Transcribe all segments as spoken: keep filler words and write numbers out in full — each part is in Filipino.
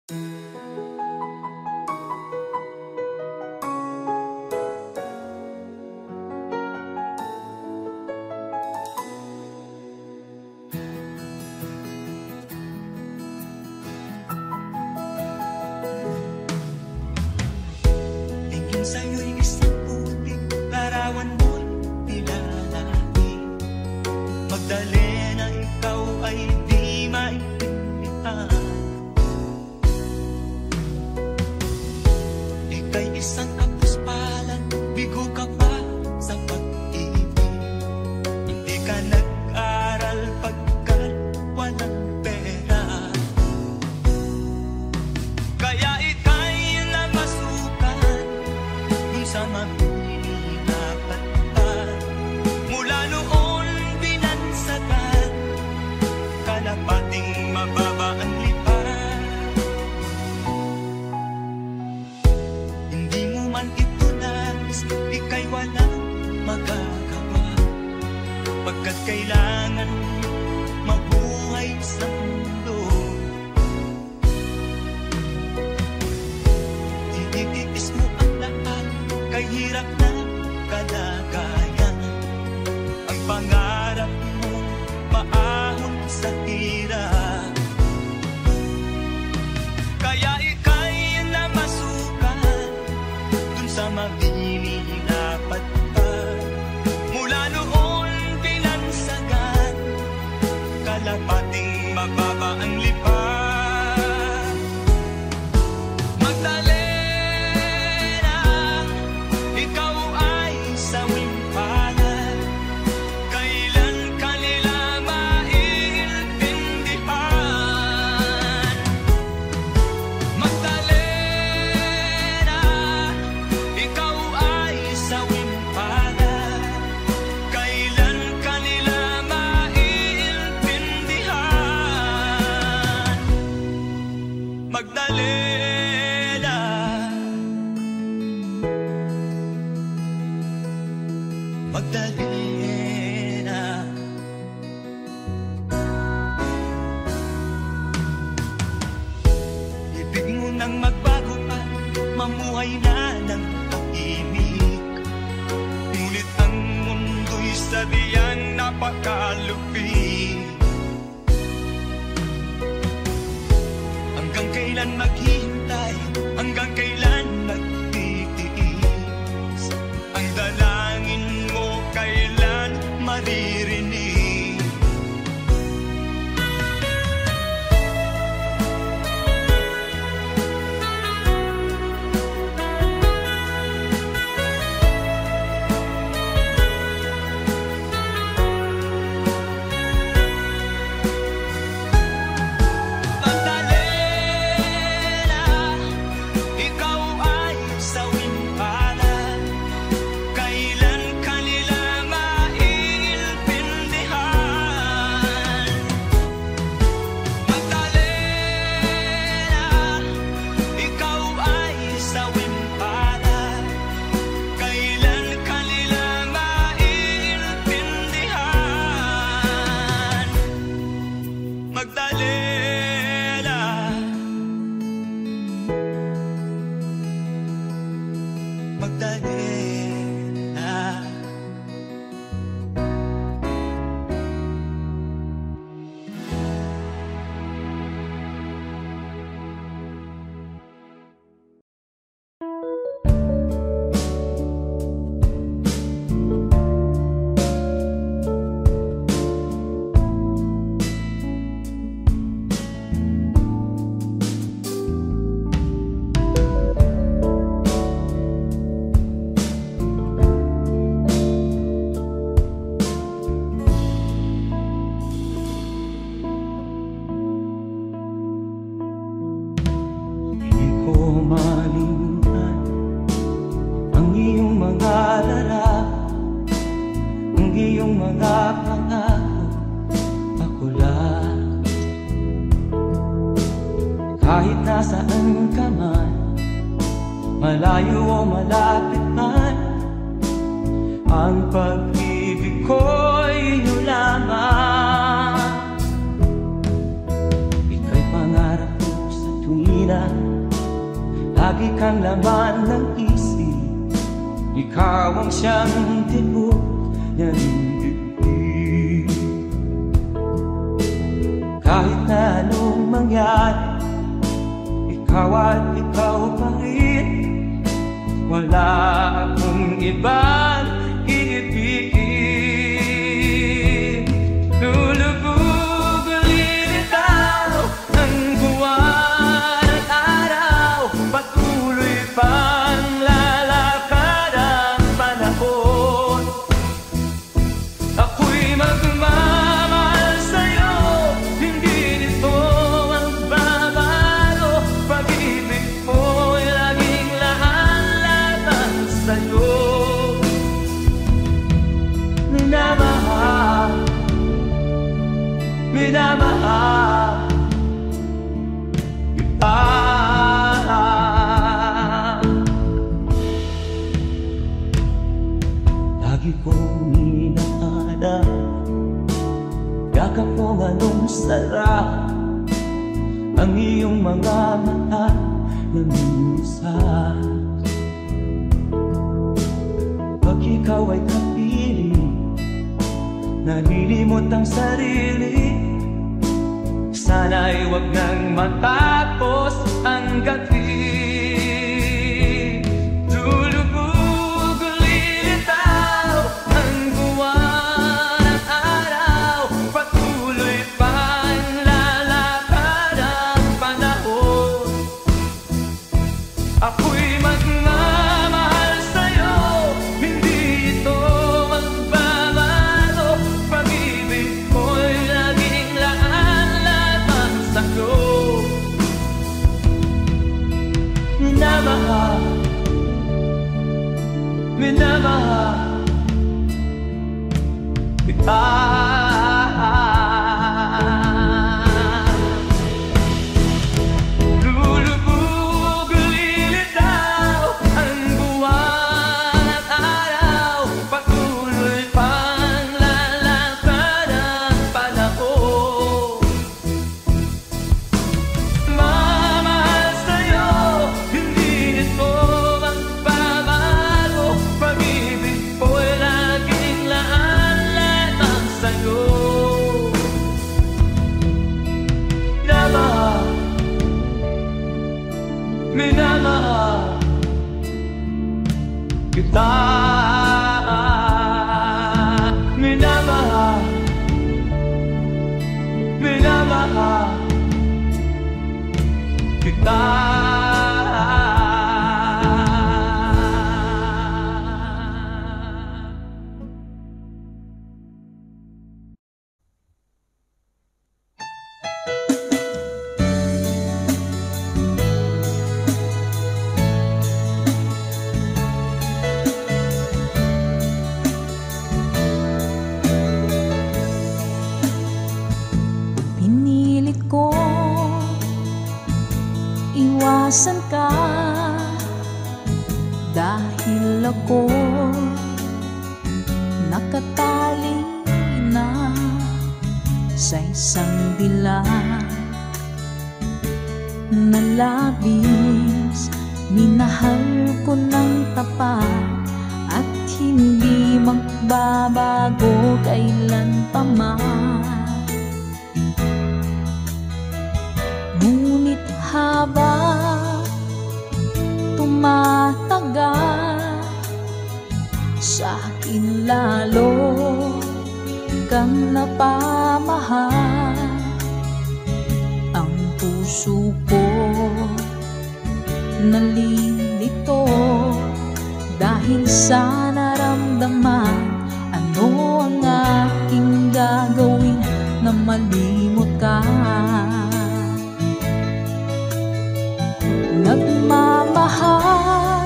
Ika'y pangarap ko sa tuwing ina, lagi kang laman ng isip. Ikaw ang siyang tibok ng dibdib. Kahit na anong mangyari, ikaw at ikaw pa rin. Wala akong ibang iibigin. Lulubog ulit itaw ang buwan at araw. Patuloy pang lalakad ang panahon. Ako'y magmamahal sa'yo, hindi nito ang babago. Pag-ibig mo'y laging lahat-laban sa'yo. Minamahal, minamahal kita. Lagi kong inaada, yakap mo anong sarap ang iyong mga mata na minsan. Pag ikaw ay kapiling, nalilimot ang sarili. Sana'y wag nang matapos ang gabi. Lulubog ulit itaw ang buwan at araw. Patuloy pang lalakad ang panahon. Ako'y magmamahal sa'yo, hindi ito magbabago. Pag-ibig mo'y laging lahat-laban sa'yo. Minamahal, minamahal kita. Lulubog ulit itaw ang buwan at araw. Patuloy pang lalakad ang panahon. Mamahal sa'yo, hindi nito magbabago. Pag-ibig ko'y laging lahat-lahat sa'yo. Minamahal, minamahal kita. Minamahal, minamahal kita. Pinilit ko iwasan ka dahil ako nakatali na sa isang dila na labis. Minahal ko ng tapat at hindi magbabago kailan pa man. Ngunit habang tumatagal, sa akin lalo kang napamahal. Ang puso ko nalilito dahil sa naramdaman. Ano ang aking gagawin na malimot ka? Nagmamahal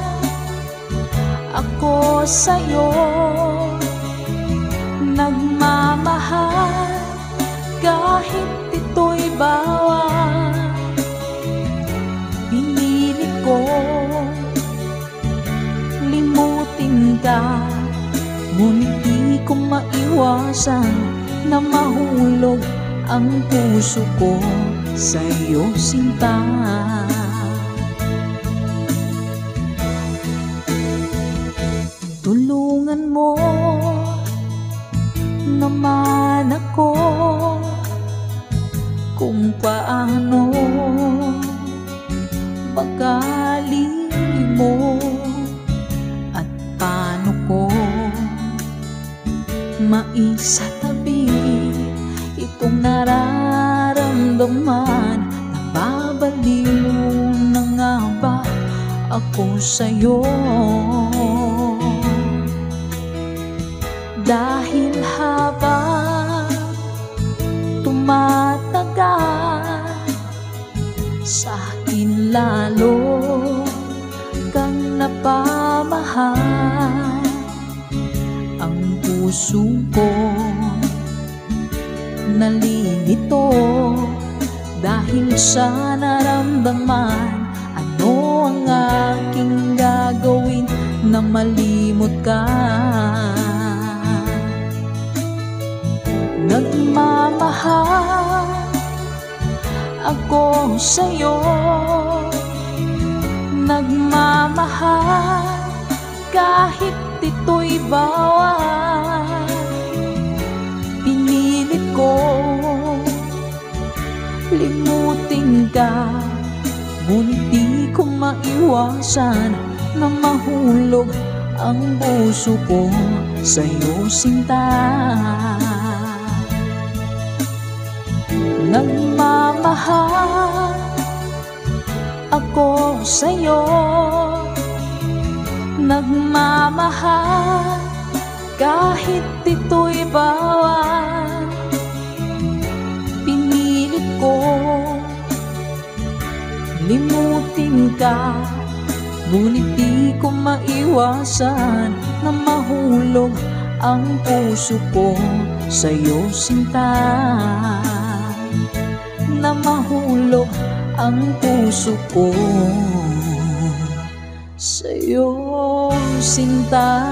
ako sa'yo, nagmamahal kahit ito'y bawal. Pinilit ko limutin ka, ngunit di ko maiwasan na mahulog ang puso ko sa'yo, sinta. naman ako kung paano makalimot at paano ko maisatabi itong nararamdaman. Nababaliw na nga ba ako sa'yo? Dahil habang tumatagal, sa akin lalo kang napamahal. Ang puso ko nalilito dahil sa naramdaman. Ano ang aking gagawin na malimot ka? Nagmamahal ako sa'yo, nagmamahal kahit ito'y bawal. Pinilit ko limutin ka, ngunit di ko maiwasan na mahulog ang puso ko sa'yo, sinta. Nagmamahal ako sa'yo, nagmamahal kahit ito'y bawal. Pinilit ko limutin ka, ngunit di ko maiwasan na mahulog ang puso ko sa'yo, sinta. Na mahulog ang puso ko sa'yo, sinta.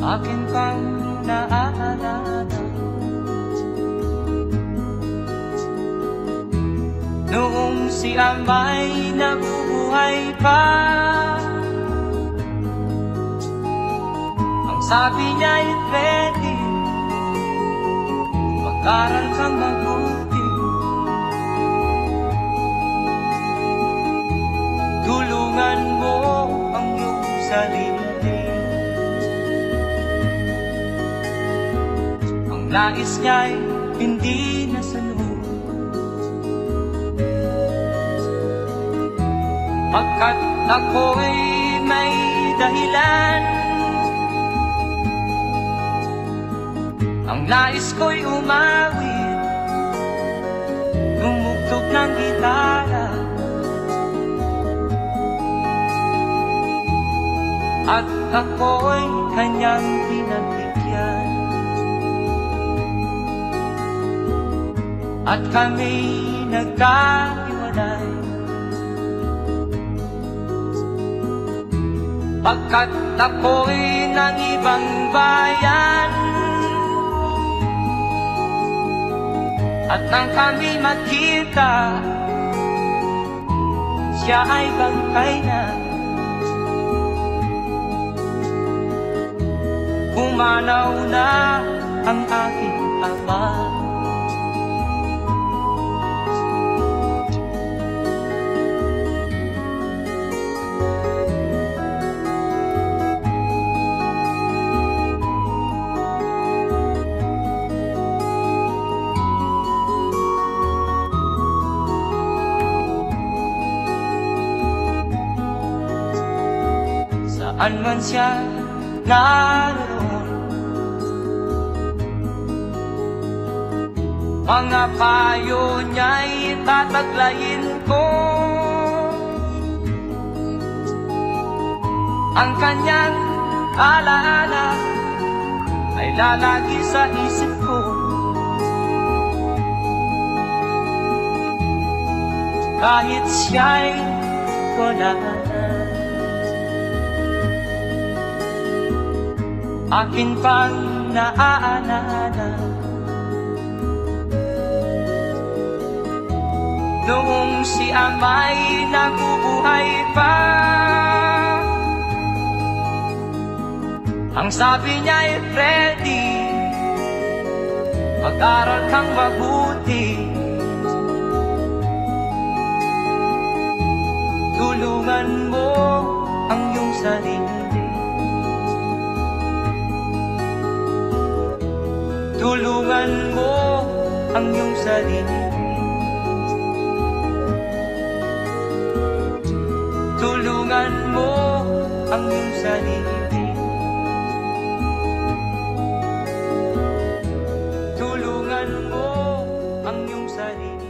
akin pang naaalala. Noong si Amay nabubuhay pa, ang sabi niya ay ready, mag-aral kang mabuti, tulungan mo ang iyong sarili. Ang nais niya'y hindi nasunod, pagkat ako'y may dahilan. Ang nais ko'y umawit, tumugtog ng gitara, at ako'y kanyang pinagbigyan. At kami nagkahiwalay, pagkat ako'y ng ibang bayan. At nang kami magkita, siya ay bangkay na. Pumanaw na ang aking ama. Saan man siya naroon, mga payo niya'y tataglayin ko. Ang kanyang alaala ay lalagi sa isip ko. Kahit siya'y wala na, akin pang naaalala. Noong si Amay nabubuhay pa, ang sabi niya ay ready, mag-aral kang mabuti, tulungan mo ang iyong sarili. Tulungan mo ang iyong sarili. Tulungan mo ang iyong sarili. Tulungan mo ang iyong sarili.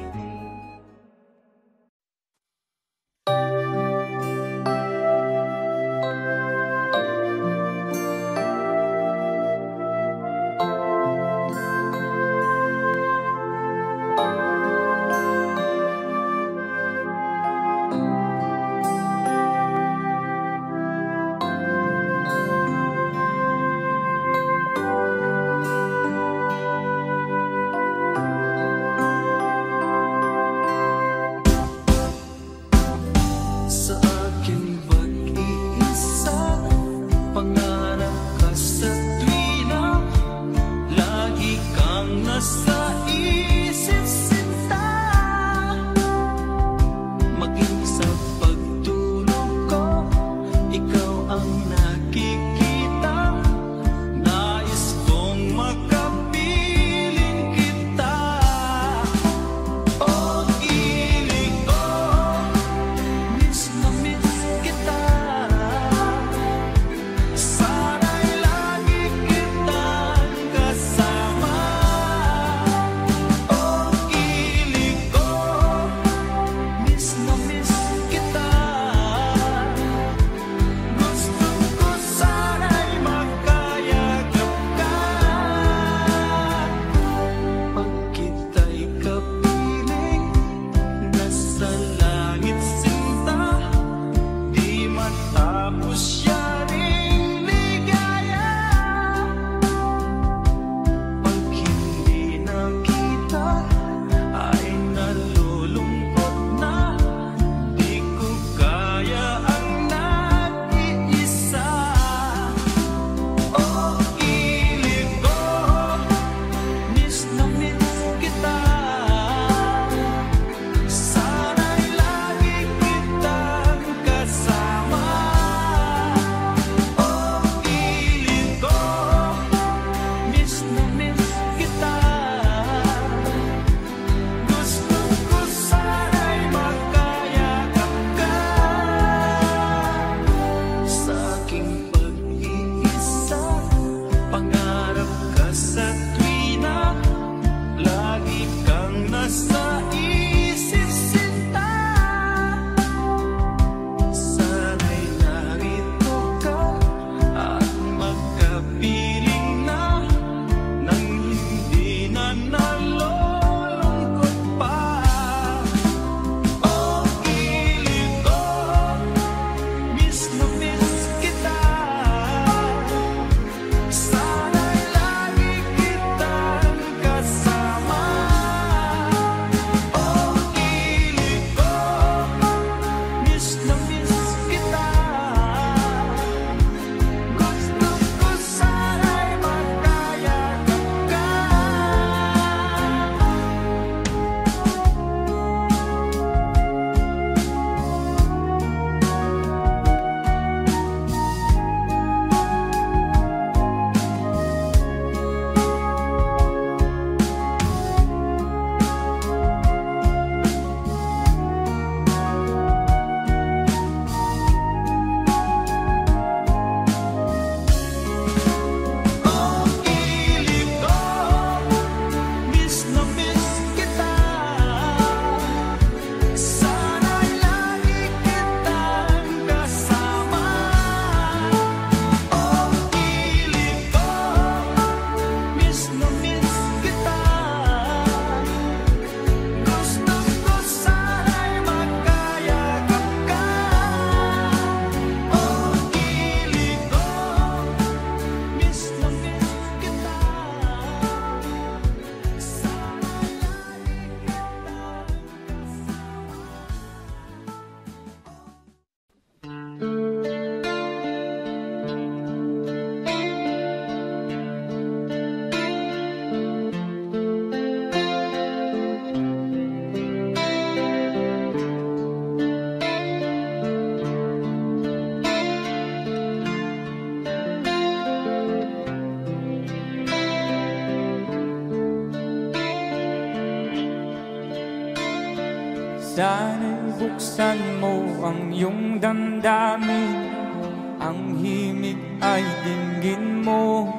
Sana'y buksan mo ang iyong damdamin, ang himig ay dinggin mo.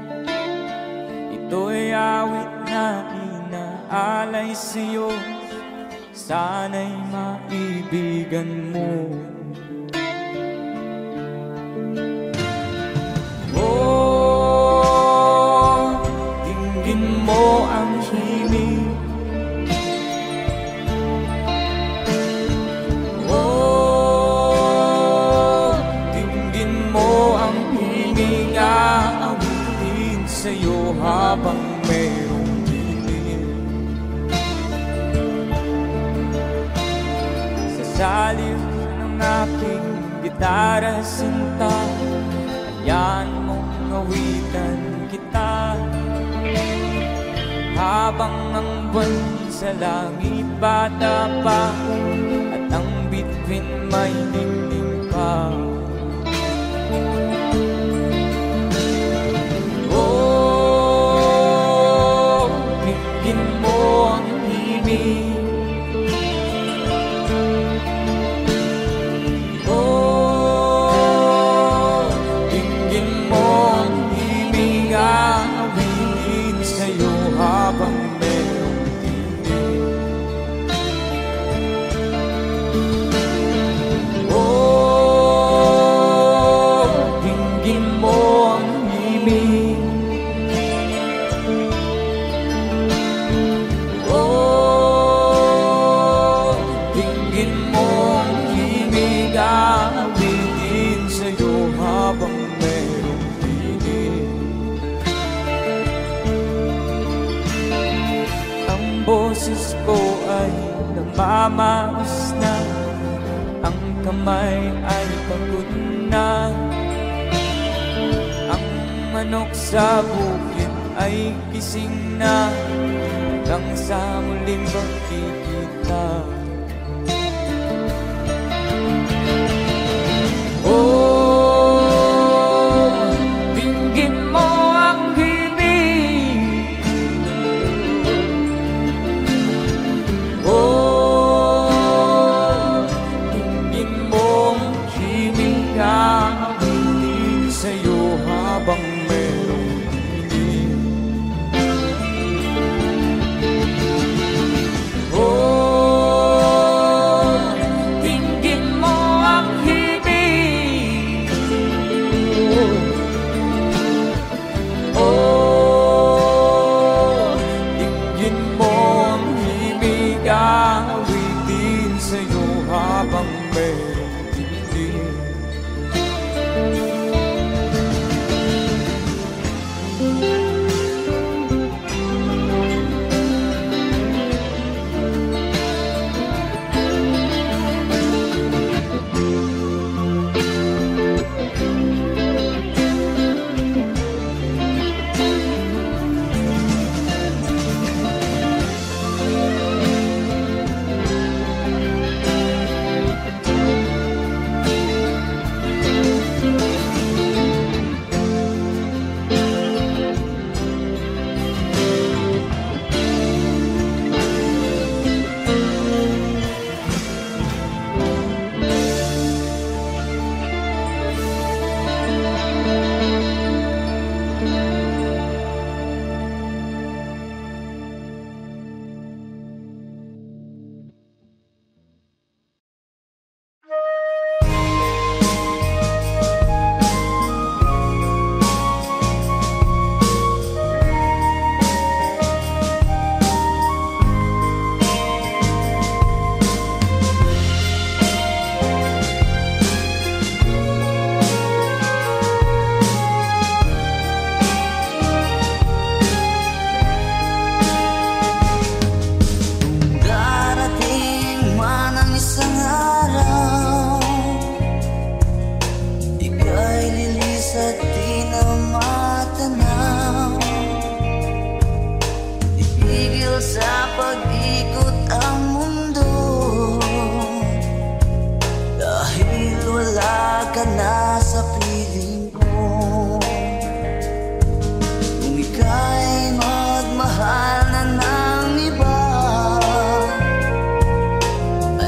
Ito'y awit na inaalay sa'yo, sana'y maibigan mo. Oh, dinggin mo ang himig. Oh, dinggin mo ang himig, aawitin sa'yo habang mayroong dilim. Sa saliw ng aking gitara sinta, hayaan mong awitan kita, habang ang buwan sa langit bata pa, at ang bituin may dingding pa. Oh, dinggin mo ang himig. Boses ko ay namamaos na, ang kamay ay pagod na. Ang manok sa bukid ay gising na, hanggang sa muling pagkikita. Oh, dinggin mo ang himig. Oh, dinggin mo ang himig, aawitin sa'yo habang mayroong dilim. Oh, dinggin mo ang himig. Oh, dinggin mo ang himig, aawitin sa'yo habang mayroong dilim. Darating man ang isang araw, ika'y lilis at di na matanaw. Itigil sa pag-ikot ang mundo, dahil wala ka na sa piling ko. Kung ika'y magmahal na ng iba,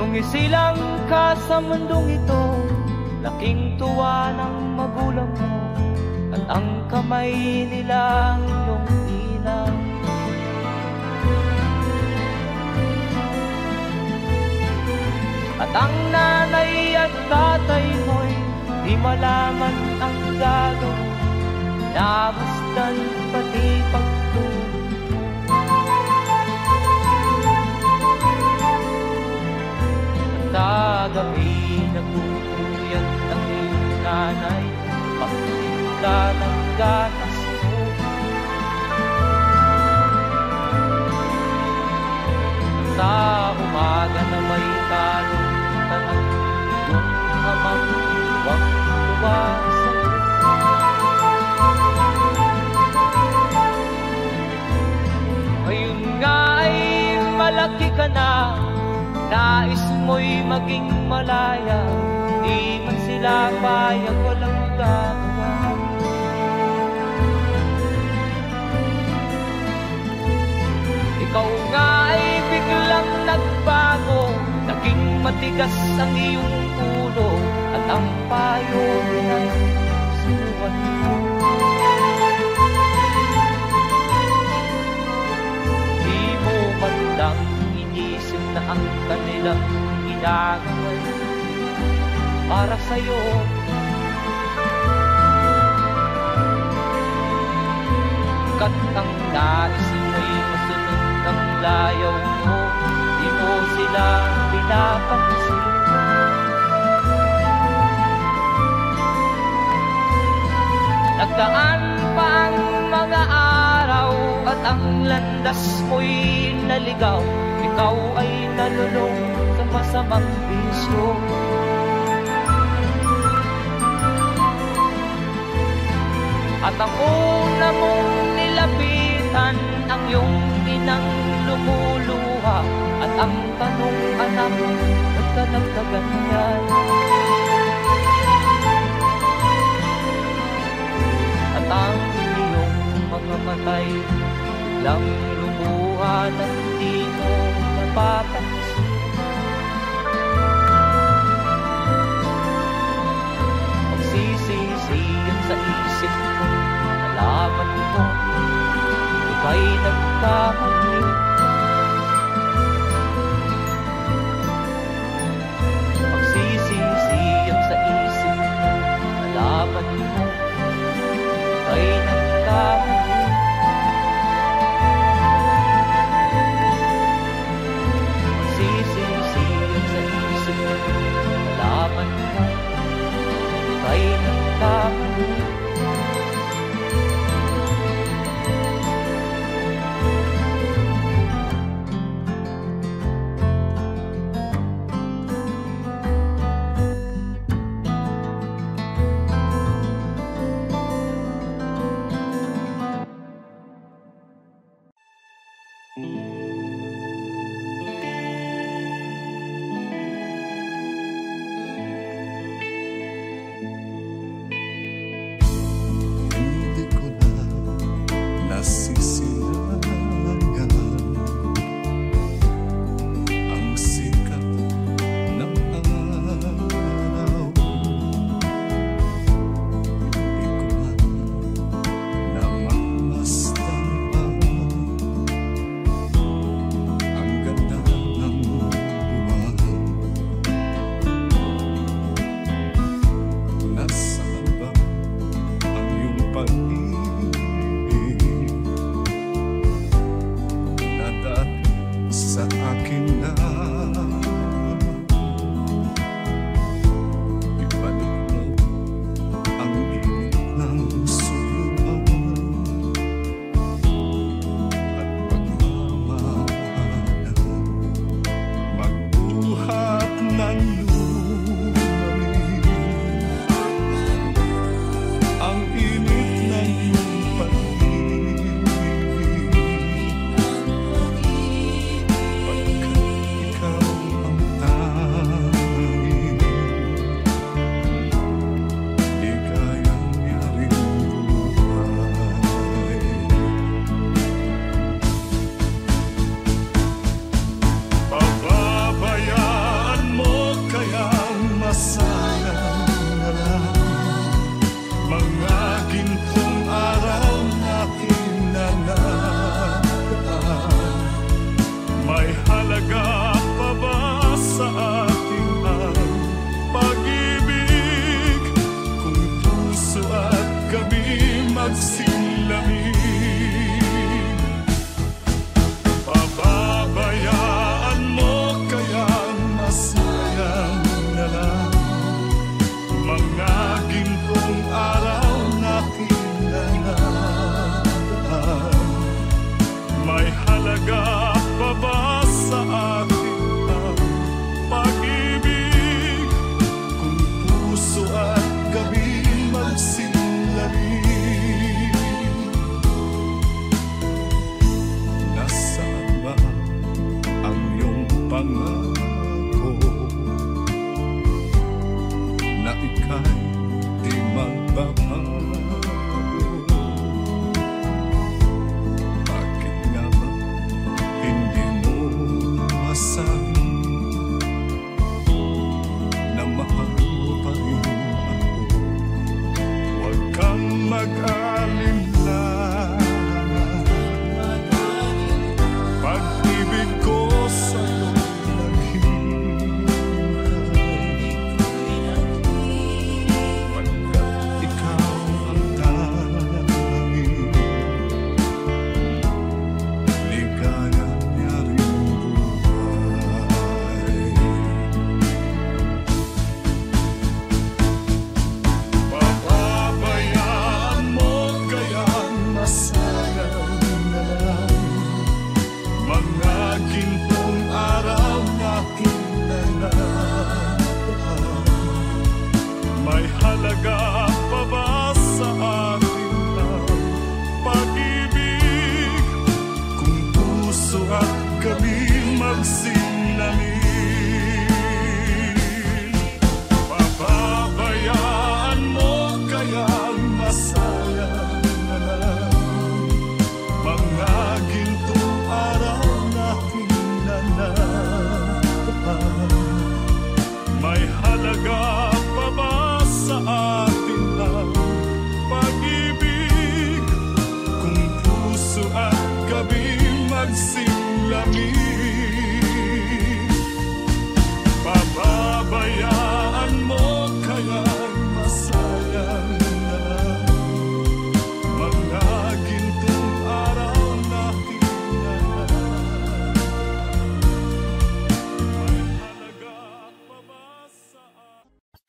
Nang isilang ka sa mundong ito, laking tuwa ng magulang mo, at ang kamay nilang iyong ilang. At ang nanay at tatay mo'y di malaman ang gagawin, namasdan pati pagtulog. At kagabi nagpupuyat ang iyong nanay, pagtinda ng gatas mo. Sa umaga na may kalungkutan ang iyong amang tuwang-tuwa sa'yo. Ngayon nga ay malaki ka na, nais mo'y maging malaya, di man sila payag, walang magagawa. Ikaw nga ay biglang nagbago, naging matigas ang iyong ulo, at ang payo ay sinuwan mo. Di mo man lang inisip na ang kanilang ginagawa'y para sa'yo. Kat ang nais mo'y masunod ang layaw mo, di mo sila pinapansin. Nagdaan pa ang mga araw at ang landas mo'y naligaw, ikaw ay nalulong sa masamang bisyo. At ang una mong nilapitan, ang iyong inang lumuluha, at ang tanong, anak, ba't ka nagkaganyan? At ang iyong mga matay lang lumuha na hindi mo napapansin. Magsisisiyan sa isip mo, nalaman mo ika'y nagkamali. Magsisisiyan sa isip mo, nalaman mo ika'y nagkamali. Magsisisiyan sa isip mo, nalaman mo ika'y nagkamali. pangako na ika'y di magbabago. Bakit nga ba hindi mo masabi na mahal mo pa rin ako? Huwag kang mag-alala, pag-ibig ko sa'yo naghihintay, pagkat ikaw ang tanging ligaya niya rin buhay. Papabayaan mo kayang masayang na lang mga gintong araw natin na nakaraan. May halaga pa ba sa atin ang pag-ibig kung puso at gabi magsinlamin? Papabayaan mo kayang masayang na lang mga gintong araw natin na nakaraan. May halaga pa ba sa atin ang pag-ibig kung puso at gabi magsinlamin? Papabayaan mo kayang masayang na lang mga gintong araw natin na nakaraan. May halaga pa ba sa atin?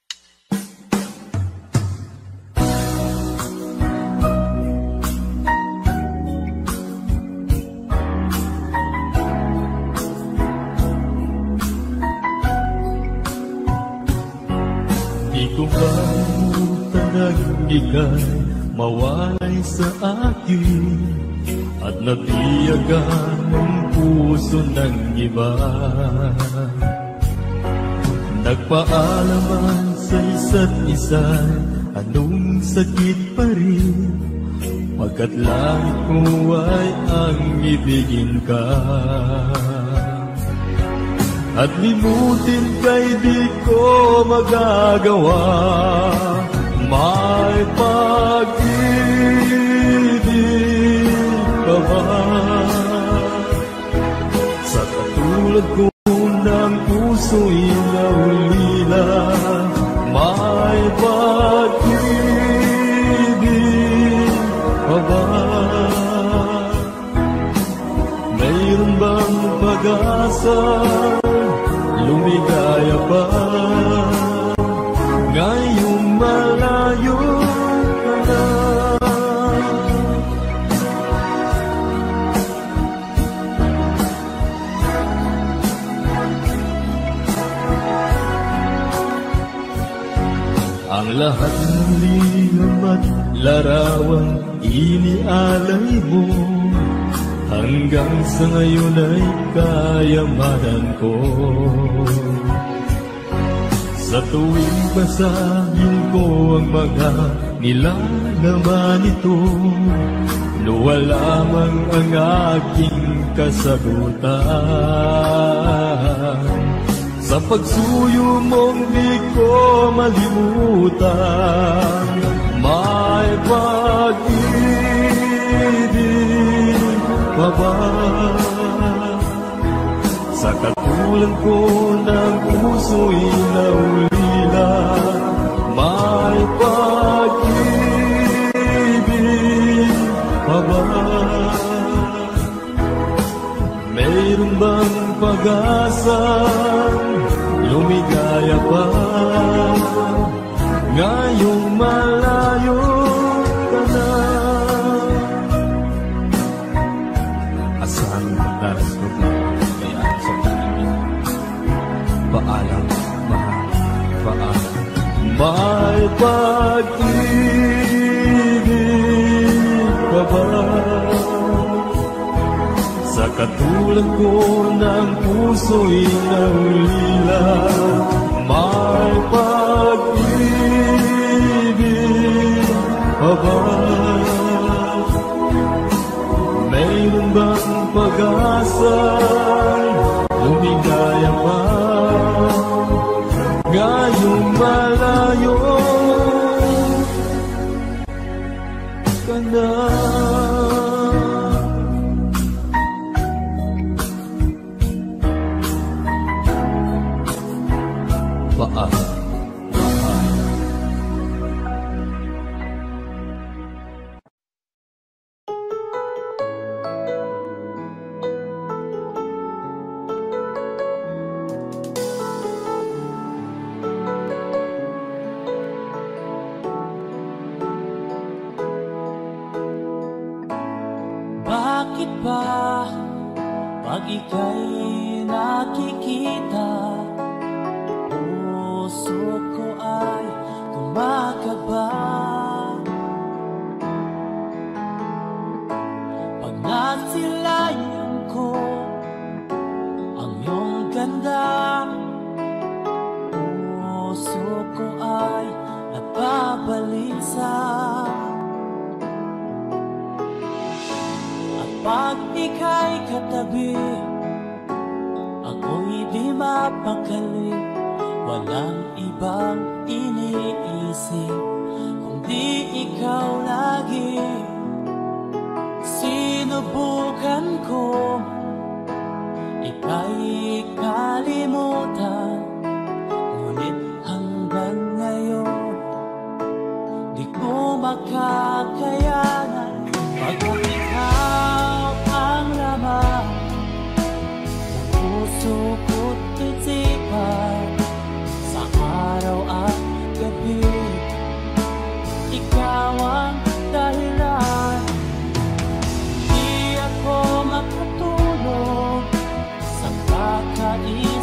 Di ko kalimutan ang ika'y mawalay sa akin at nabiyagan ang puso ng iba. Nagpaalaman sa isa't isa, anong sakit pa rin, pagkat langit ko ay ang ibigin ka. At limutin ka'y di ko magagawa, may pag-ibig ka ba? Sa katulad ko ng puso'y naulila, may pag-ibig ka ba? Mayroon bang pag-asa, lumigaya pa, ngayong malayo ka na? Ang lahat ng liham at larawan inialay mo, hanggang sa ngayon ay kayamanan ko. Sa tuwing basahin ko ang mga nilalaman nito, luwa lamang ang aking kasagutan. Sa pagsuyo mong di ko malimutan, may pag-ibig pa ba? Sa katulad ko ng puso'y naulila, may pag-ibig pa ba? Mayroon bang pag-asa, lumigaya pa, ngayong malayo ka na? Asahan mo daras ko na kaya sa pag-ibig. Paalam, mahal, paalam. May pag-ibig ka ba? Sa Katulad ko ng puso'y naulila, may pag-ibig pa ba? Mayroon bang pag-asang lumigaya pa? Ngayong malayo ka na. Paan, paan. Bakit ba pag ika'y nakikita, puso ko ay kumakaba? Pag nasilayan ko ang iyong ganda, puso ko ay nababalisa. Pag ika'y katabi, ako'y di mapakali. Walang ibang iniisip kundi ikaw lagi. Sinubukan ko ika'y kalimutan, ngunit hanggang ngayon di ko makakayanan. Pag ikaw ang laman ng puso ko't isipan, sa araw at gabi ikaw ang dahilan. Di ako makatulog sa kakaisip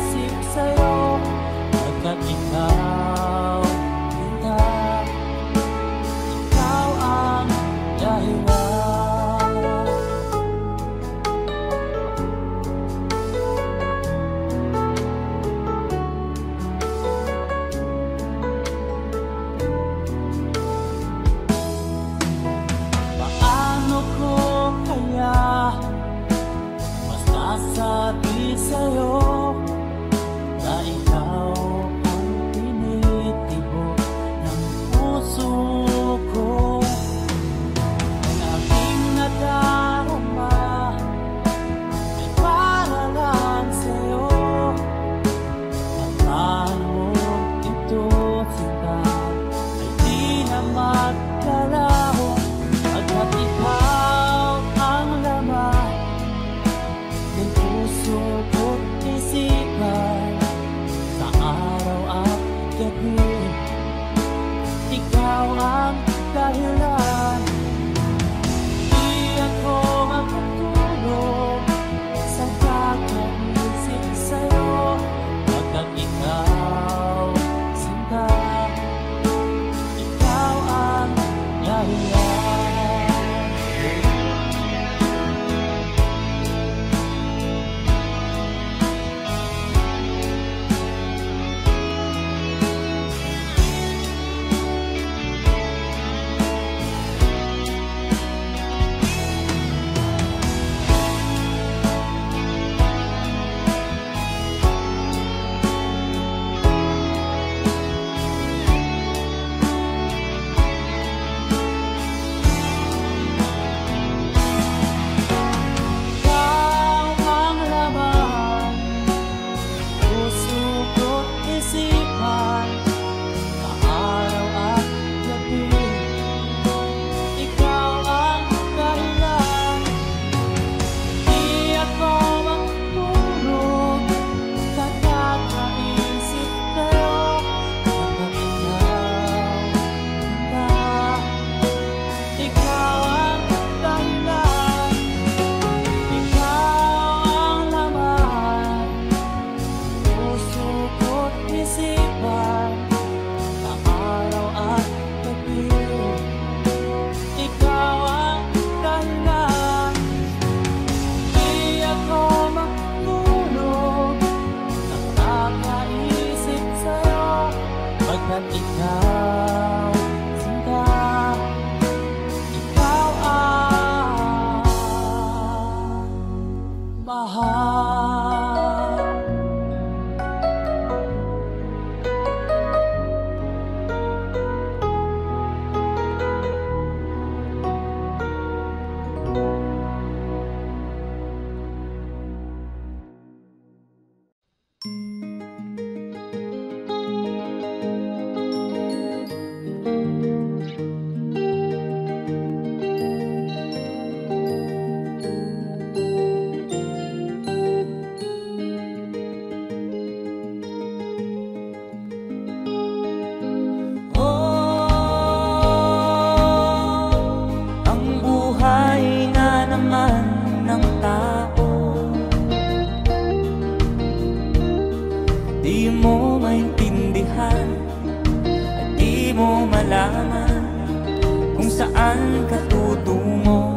Di mo maintindihan at di mo malaman kung saan ka tutungo.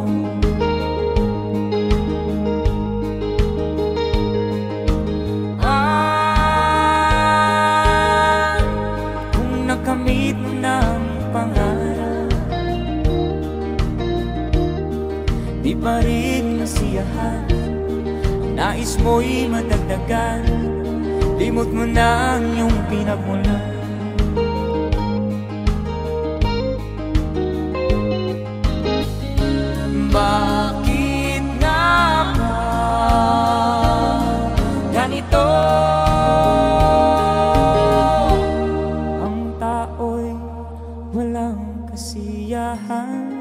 Ah, kung nakamit mo ng pangarap, di pa rin nasiyahan, nais mo'y madagdagan, limot mo na ang iyong pinagmulan. Bakit nga ba ganito? Ang tao'y walang kasiyahan.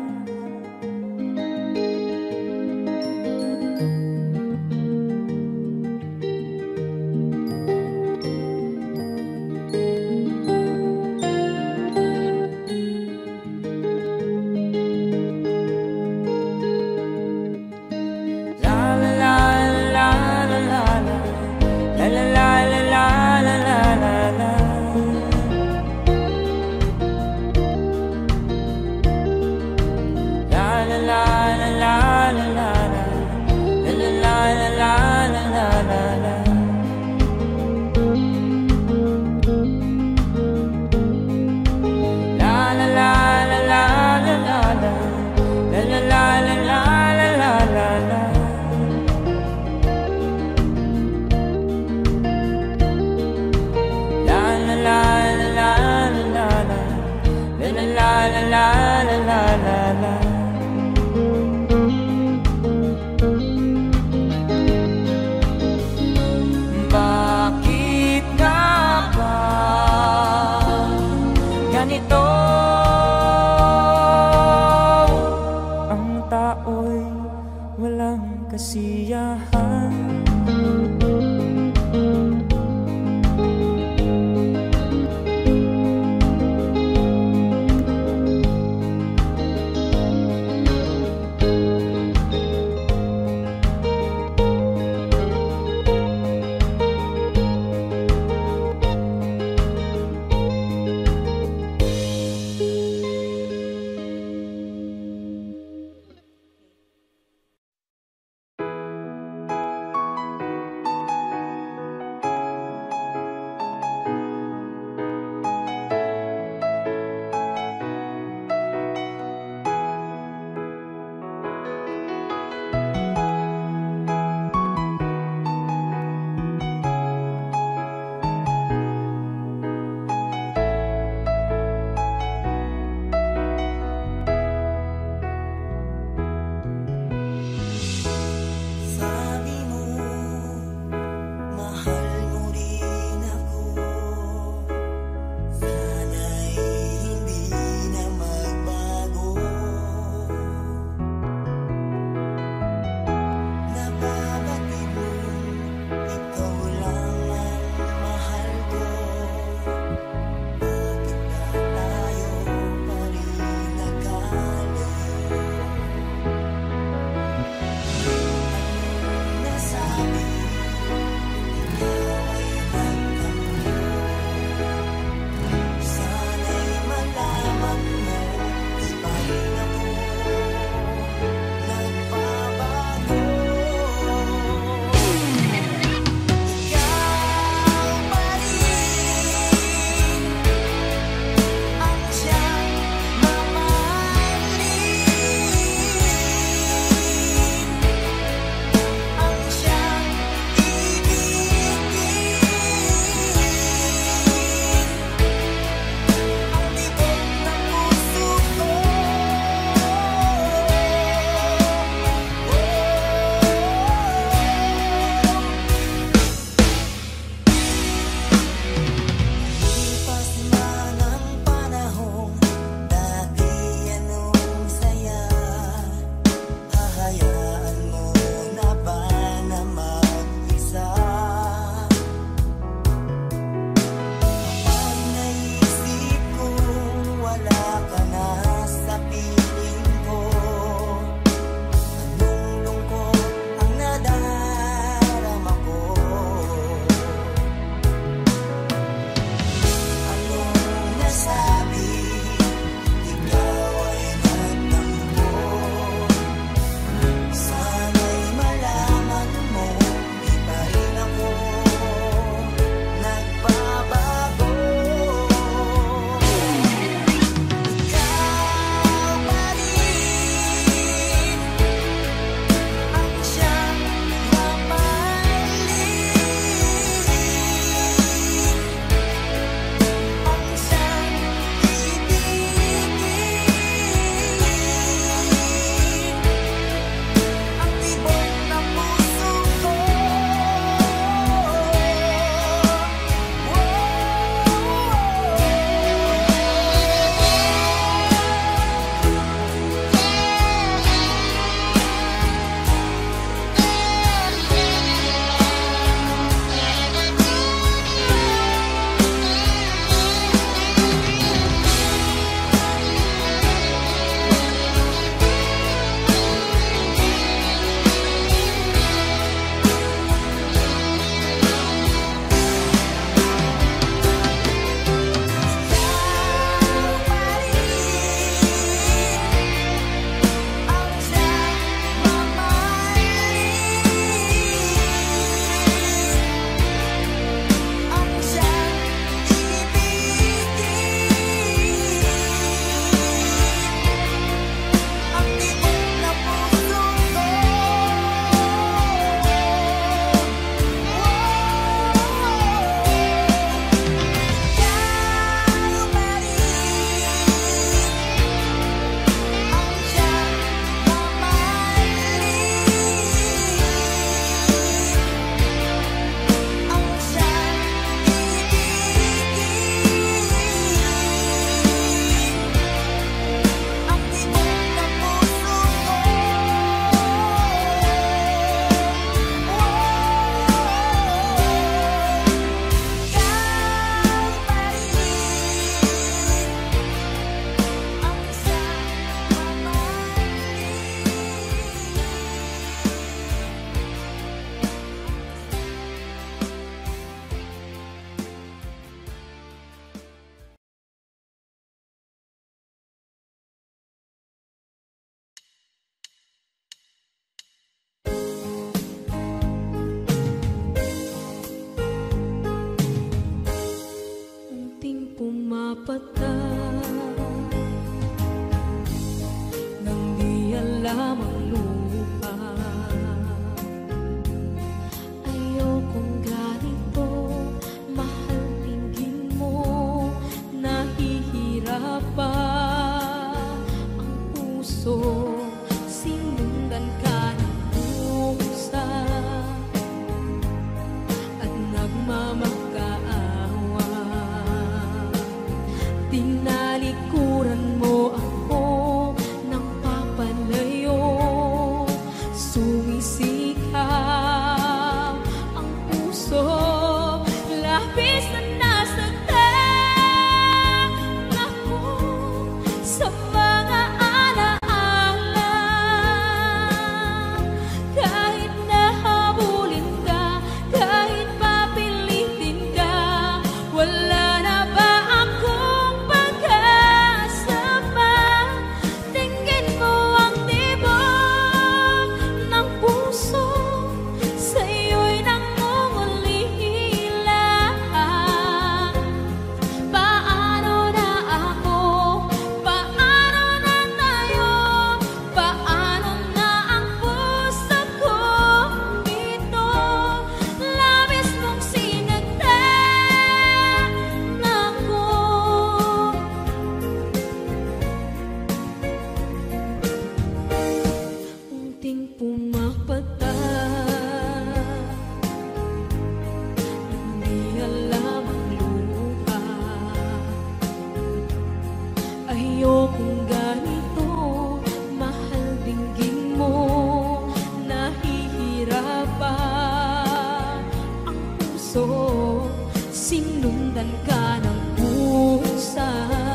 Pinaglitan ka ng pusa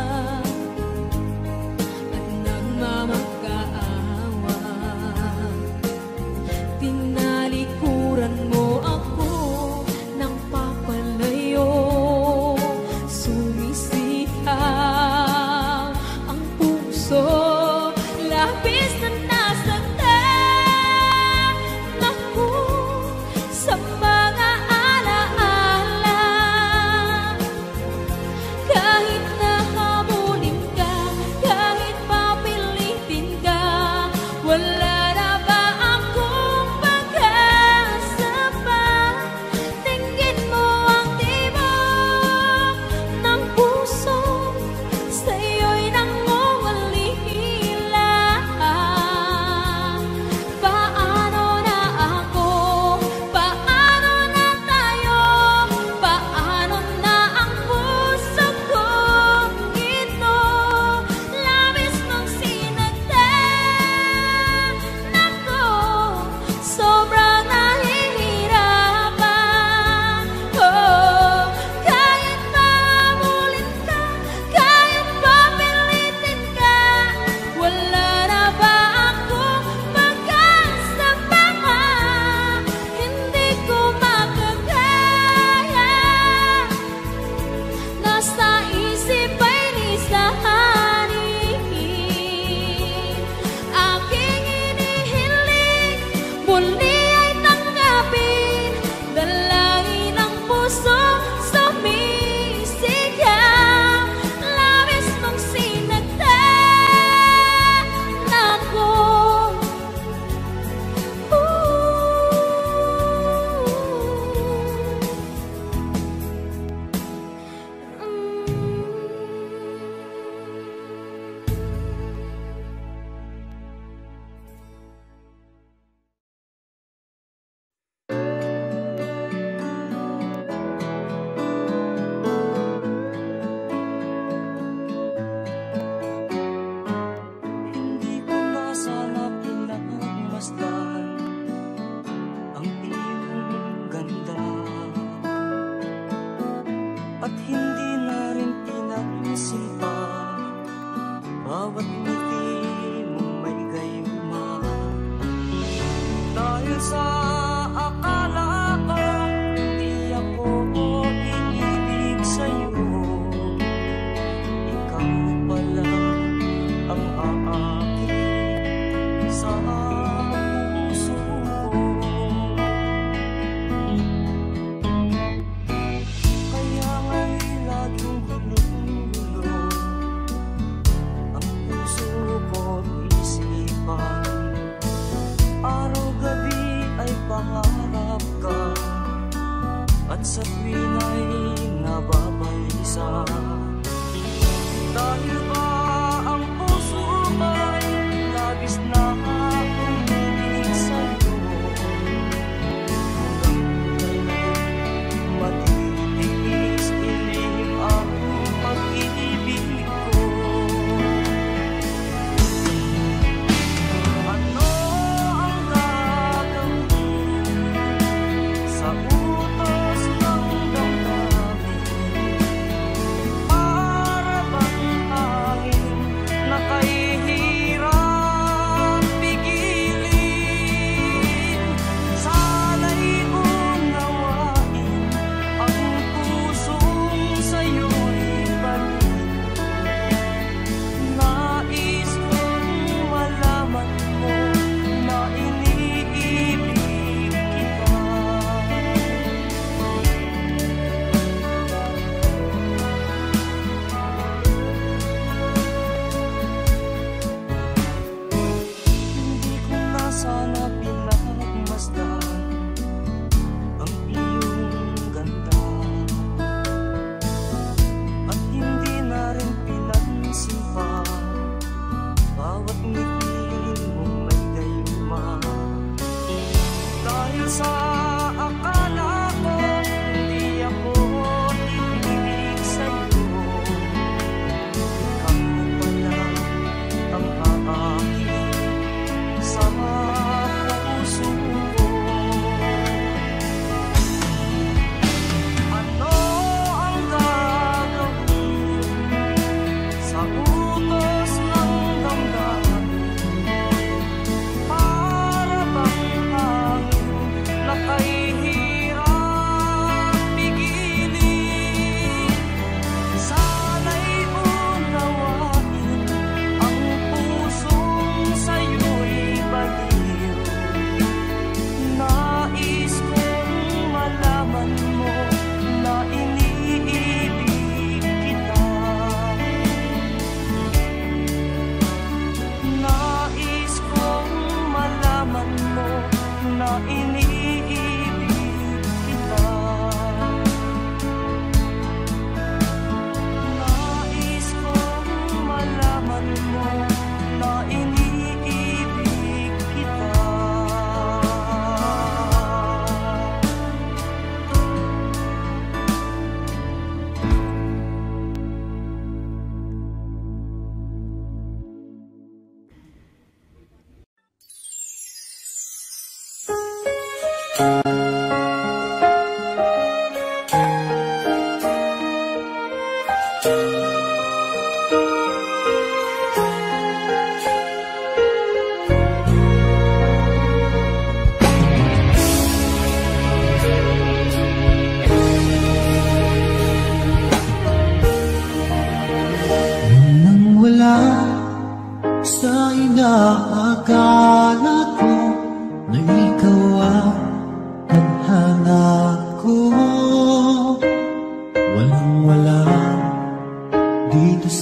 at nagmamakaawa. Tinalikuran mo ako ng papalayo. Sumisihaw ang puso, labis na nasaktan ako sa mga alaala. Kahit nahabulin ka, kahit papilitin ka, wala na ba akong pag-asa pa? Tingin mo ang tibok ng puso, sa'yo'y nangungulila. Paano na ako? Paano na tayo? Paano na ang puso kong ito? Labis mong sinagtan ako, sobrang nahihirapan. Oh, kahit mahabulin ka, kahit papilitin ka, wala na ba akong pag-asa pa? Hindi ko makakaya. Nasa isip ay lisahanin, aking inihiling, muli ay tanggapin. Dalangin ang puso, sumisigaw. Labis mong sinagtan ako. Hindi ko na sana pinagmasdan ang iyong ganda, at hindi na rin pinansin pa bawat ngiti mong may gayuma. Dahil sa akala ko hindi ako iibig sa'yo, ikaw pala ang aakit sa puso ko. Kaya ngayon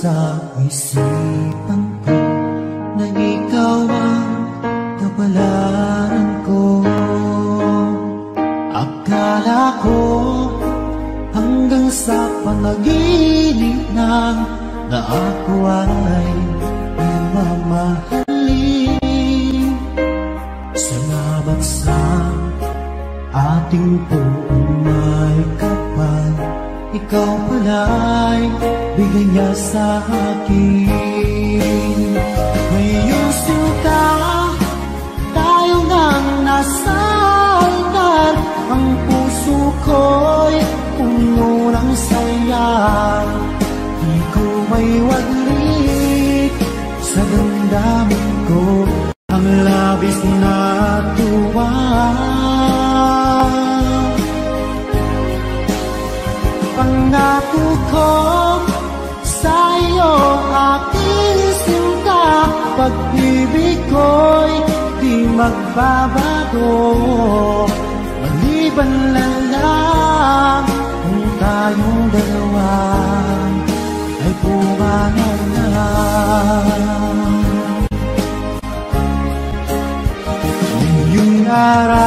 sa isipan ko na ikaw ang kapalaran ko. Akala ko hanggang sa panaginip na na ako ay mamahalin. Salamat sa ating buong may kapal, ikaw pala'y bigay niya sa akin. Ngayong sinta, tayo nang nasa altar, ang puso ko'y puno ng saya. Di ko may waglit sa damdamin ko ang labis na tuwa. Pangako ko sa iyo aking sinta, pag-ibig ko'y di magbabago. Maliban na lang kung tayong dalawa ay pumanan na. Ngayong araw